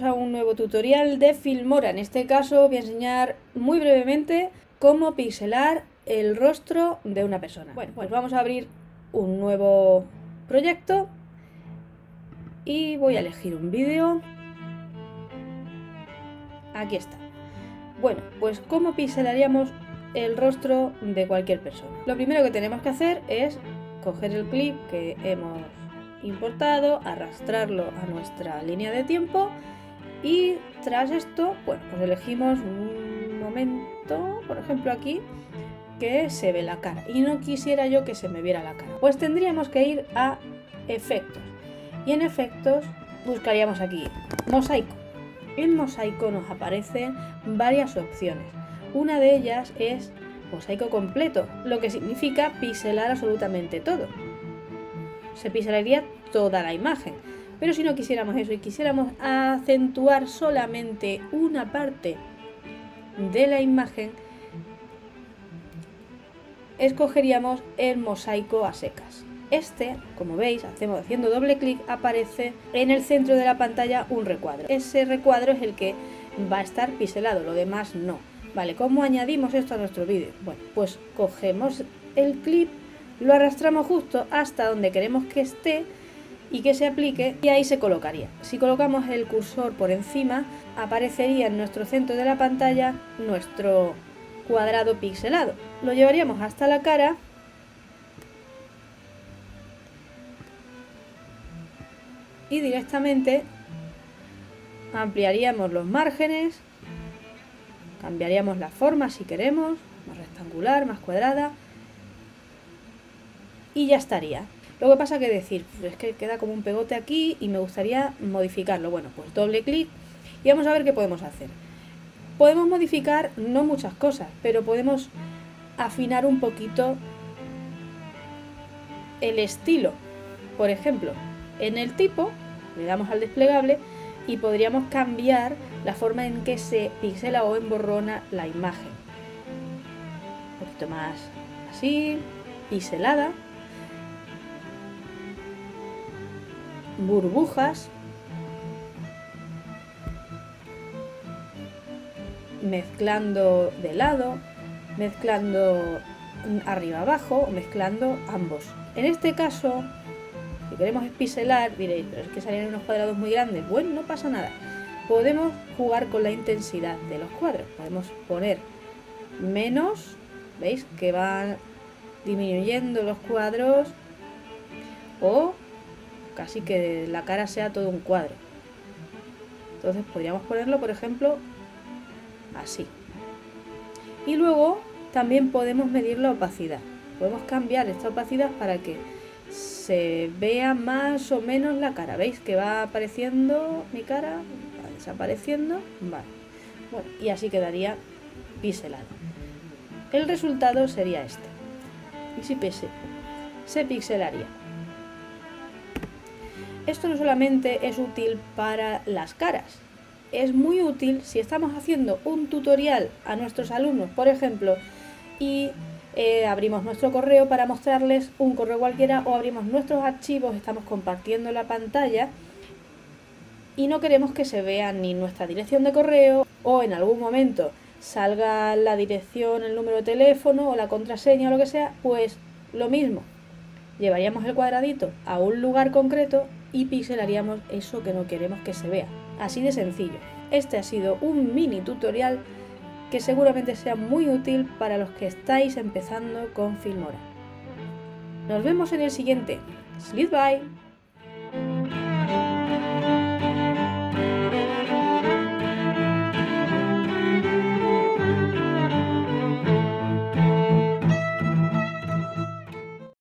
a un nuevo tutorial de Filmora. En este caso voy a enseñar muy brevemente cómo pixelar el rostro de una persona. Bueno, pues vamos a abrir un nuevo proyecto y voy a elegir un vídeo. Aquí está. Bueno, pues cómo pixelaríamos el rostro de cualquier persona. Lo primero que tenemos que hacer es coger el clip que hemos importado, arrastrarlo a nuestra línea de tiempo y tras esto, bueno, pues elegimos un momento, por ejemplo aquí, que se ve la cara y no quisiera yo que se me viera la cara. Pues tendríamos que ir a efectos y en efectos buscaríamos aquí mosaico. En mosaico nos aparecen varias opciones. Una de ellas es mosaico completo, lo que significa pixelar absolutamente todo. Se pixelaría toda la imagen. Pero si no quisiéramos eso y quisiéramos acentuar solamente una parte de la imagen, escogeríamos el mosaico a secas. Este, como veis, haciendo doble clic, aparece en el centro de la pantalla un recuadro. Ese recuadro es el que va a estar pixelado, lo demás no. Vale, ¿cómo añadimos esto a nuestro vídeo? Bueno, pues cogemos el clip, lo arrastramos justo hasta donde queremos que esté y que se aplique y ahí se colocaría. Si colocamos el cursor por encima, aparecería en nuestro centro de la pantalla nuestro cuadrado pixelado. Lo llevaríamos hasta la cara y directamente ampliaríamos los márgenes, cambiaríamos la forma si queremos, más rectangular, más cuadrada y ya estaría. Lo que pasa que decir, pues es que queda como un pegote aquí y me gustaría modificarlo. Bueno, pues doble clic y vamos a ver qué podemos hacer. Podemos modificar no muchas cosas, pero podemos afinar un poquito el estilo. Por ejemplo, en el tipo le damos al desplegable y podríamos cambiar la forma en que se pixela o emborrona la imagen. Un poquito más así, pixelada. Burbujas, mezclando de lado, mezclando arriba abajo o mezclando ambos. En este caso, si queremos pixelar, diréis, pero es que salen unos cuadrados muy grandes. Bueno, no pasa nada. Podemos jugar con la intensidad de los cuadros. Podemos poner menos, ¿veis? Que van disminuyendo los cuadros o casi que la cara sea todo un cuadro. Entonces podríamos ponerlo, por ejemplo, así. Y luego también podemos medir la opacidad. Podemos cambiar esta opacidad para que se vea más o menos la cara. ¿Veis que va apareciendo mi cara? Va desapareciendo. Vale. Bueno, y así quedaría pixelado. El resultado sería este. Y si se pixelaría. Esto no solamente es útil para las caras, es muy útil si estamos haciendo un tutorial a nuestros alumnos, por ejemplo, y abrimos nuestro correo para mostrarles un correo cualquiera o abrimos nuestros archivos, estamos compartiendo la pantalla y no queremos que se vea ni nuestra dirección de correo o en algún momento salga la dirección, el número de teléfono o la contraseña o lo que sea, pues lo mismo. Llevaríamos el cuadradito a un lugar concreto y pixelaríamos eso que no queremos que se vea. Así de sencillo. Este ha sido un mini tutorial que seguramente sea muy útil para los que estáis empezando con Filmora. Nos vemos en el siguiente. Sleep bye.